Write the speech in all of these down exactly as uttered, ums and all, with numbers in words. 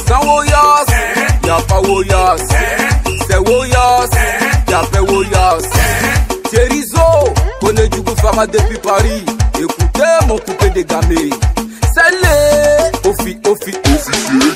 Sans Woyas, y'a pas Woyas. C'est Woyas, y'a pas Woyas. Thierryzo, connais du Fama depuis Paris. Écoutez mon coupé de gamé. Salé, Ofi, Ofi, Ofi.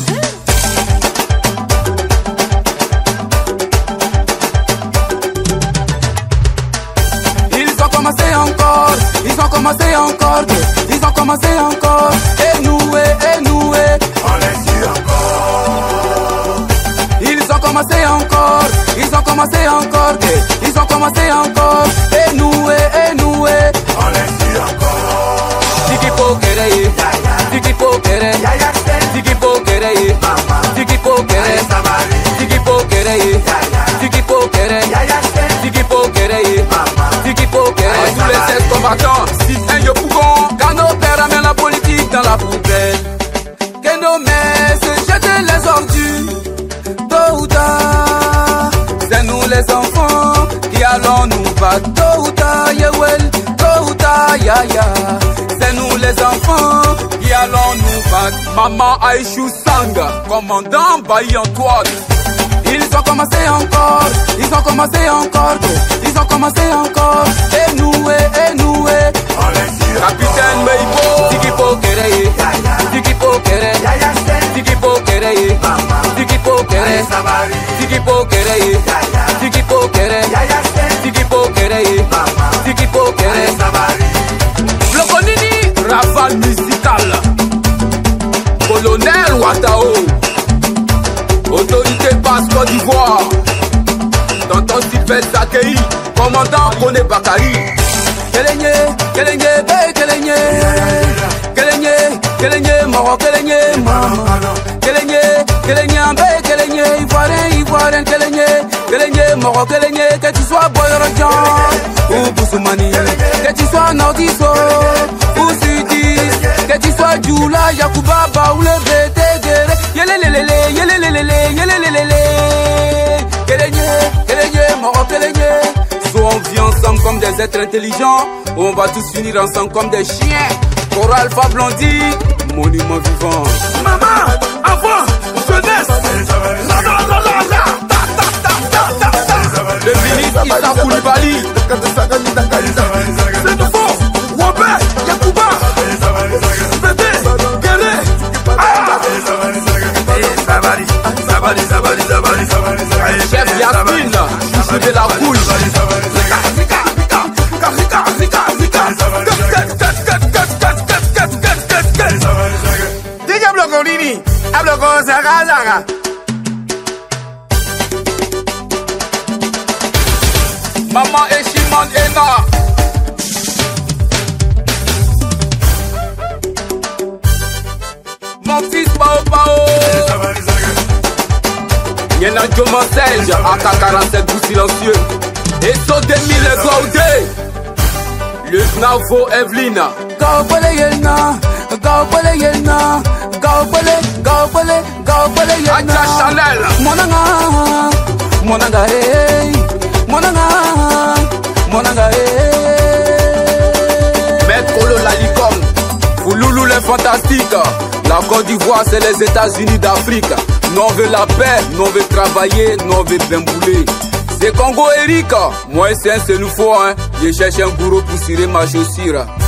Ils ont commencé encore, ils ont commencé encore, ils ont commencé encore. Et nous, et nous, et on les suit encore. Ils ont commencé encore, ils ont commencé encore, ils ont commencé encore. Et nous, et nous, et on les suit encore. Tiki pokere, tiki pokere, tiki pokere, tiki pokere, tiki pokere, tiki pokere, tiki pokere, tiki pokere. Tous les sept combattants, si un yo pougon, car nos pères amènent la politique dans la poubelle. Que nos mères se jettent les ordures, tôt ou tard. C'est nous les enfants qui allons nous battre, tôt ou tard, yeah well, tôt ou tard, ya ya. C'est nous les enfants qui allons nous battre. Maman Aïchou Sanga, commandant Bailly Antoine. Ils ont commencé encore, ils ont commencé encore, ils ont commencé encore. Et nous, et, et nous, et on les suit encore. Capitaine Meibo, Tiki Pokere, Tiki Pokere, Tiki Pokere, Tiki Pokere, Tiki Pokere, Tiki Pokere, Tiki Pokere, Tiki Pokere. Bloconini, Raval musical. Colonel Watao, autorité basse Côte d'Ivoire. Tonton Sylvain Zakei, commandant Koné Bakari. Kelenye, Kelenye, Bé, Kelenye. Kelenye, Kelenye, Moro, Kelenye, Mama. Kelenye, Kelenye, Bé, Kelenye, Ivoirien, Ivoirien, Kelenye. Kelenye, Moro, Kelenye, que tu sois Boyorojan ou Boussoumani. Que tu sois Nordiso ou Sudis. Que tu sois Djoula, Yakouba, Baoule, Bété, Géré. Yelelelele, yelelelele, yelelelele. Kelenye, Kelenye, Moro, Kelenye. Soit on vit ensemble comme des êtres intelligents, ou on va tous finir ensemble comme des chiens. Cora Alpha Blondie, monument vivant. Maman, avant, jeunesse. La la la la la, ta ta ta ta ta ta. Le ministre Issa Koulibaly. C'est nouveau. Wobé, Yakouba. Bébé, Géré. Zabali, Zabali, Zabali, Zabali, Zabali. Chef Yasmine, chouchou de la couille. Diga Bloconini, hablo con Zaga Zaga. Maman et Chimon Ena. Mon fils Pao Pao. Y'en a Joe Mensage, A K quarante-sept goût silencieux. Et so demi les Gaudé. Le Snavo Evelina. Gaupole Yelna, Gaupole Yelna, Gaupole, Gaupole, Gaupole Yelna. Aja Chanel. Monanga, Monanga hey, Monanga, Monanga hey. Maître Kolo Lalicom, Fouloulou les fantastiques. La Côte d'Ivoire c'est les États-Unis d'Afrique. Nous on veut la paix, nous on veut travailler, nous on veut bien bouler. C'est Congo Eric, moi c'est un c'est nous faut hein. Je cherche un bourreau pour cirer ma chaussure.